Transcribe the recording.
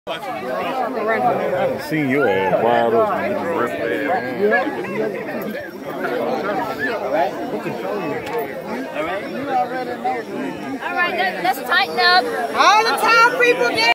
I done seen your ass wide open. All right, let's tighten up. All the time people get